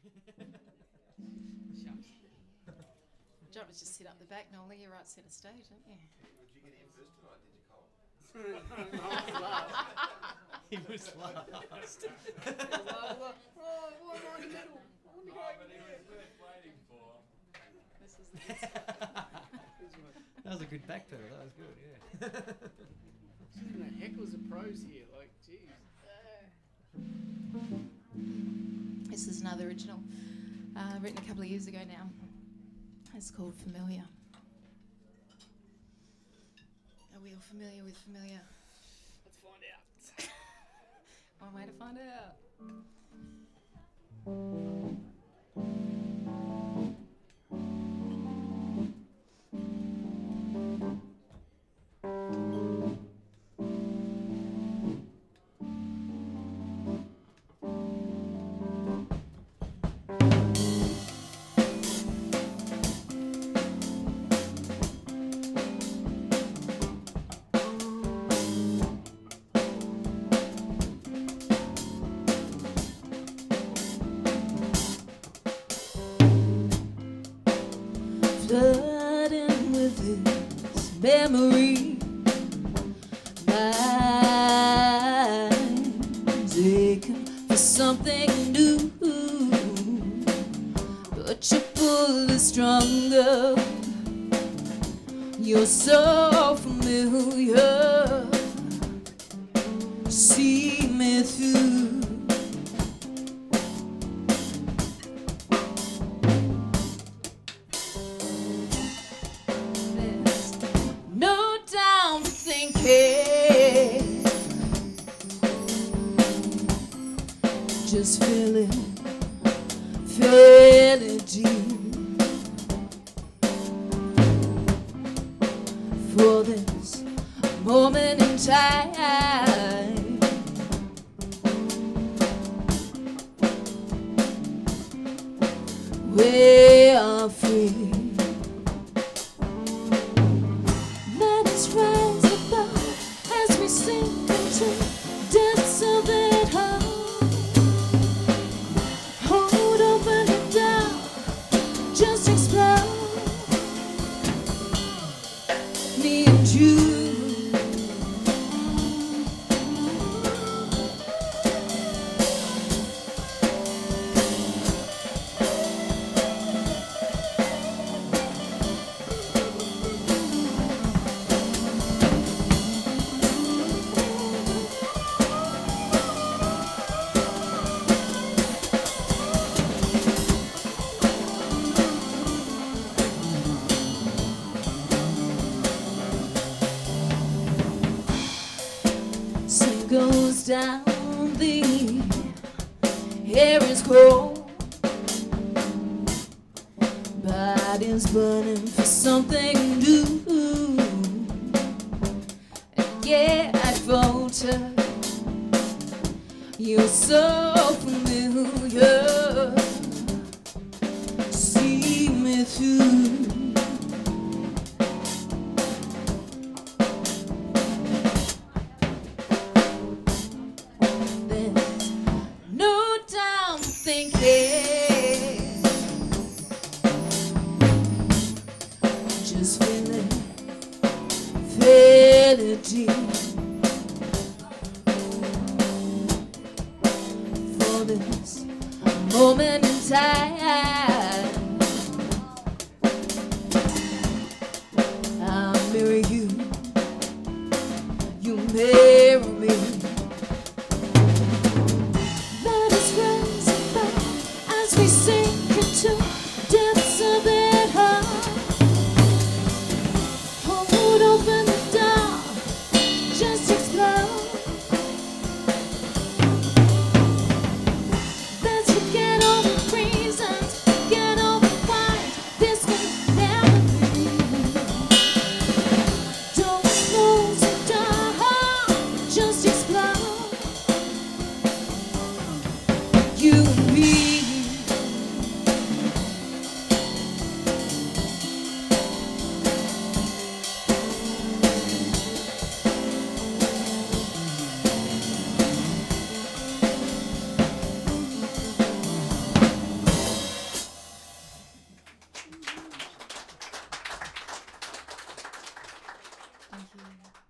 Shucks. John was just sit up the back, Nolly. You're right centre stage, aren't you? Did you get in first tonight, did you, Cole? He was last. This is the good stuff. That was a good back pedal. That was good, yeah. The hecklers are pros here, like, geez. This is another original, written a couple of years ago now. It's called Familiar. Are we all familiar with Familiar? Let's find out. One way to find out. Flooding with this memory, mind's aching for something new, but your pull is stronger. You're so familiar, see me through. Just feeling deep for this moment in time. We are free. Let us rise above as we sink into depths of that heart. Just explode, me and you. Goes down, the air is cold, body's burning for something new, and yet I falter. You're so familiar, see me through. Just feeling deep for this moment in time. I'll mirror you, you mirror me. Let us rise above as we sink into depths of that heart. Hold open the door. Thank you.